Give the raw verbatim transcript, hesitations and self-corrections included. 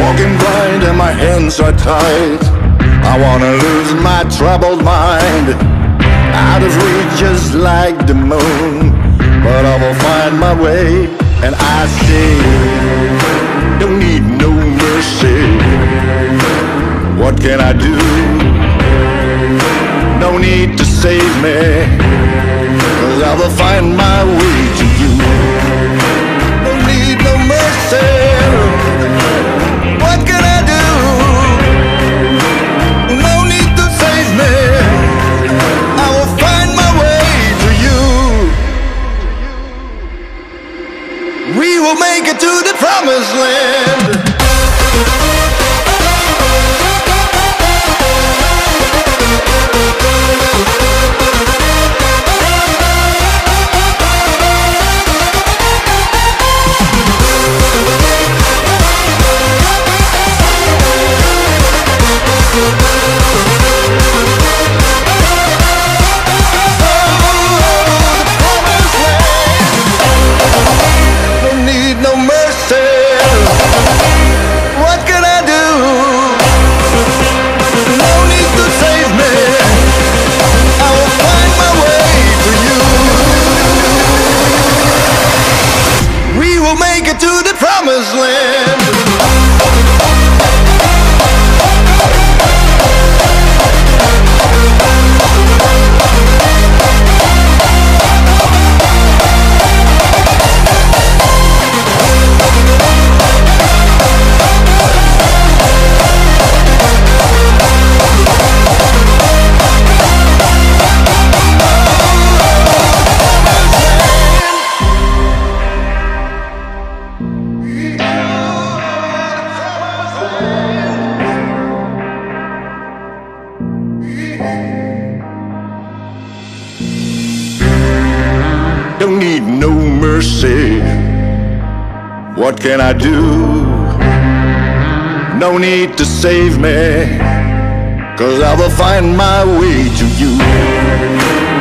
walking blind and my hands are tied. I wanna lose my troubled mind, out of reach just like the moon. But I will find my way, and I say, don't need no mercy. What can I do? No need to save me, 'cause I will find my way to you. Don't need no mercy. What can I do? No need to save me. I will find my way to you. We will make it to the promised land. Make it to the promised land. Don't need no mercy. What can I do? No need to save me, 'cause I will find my way to you.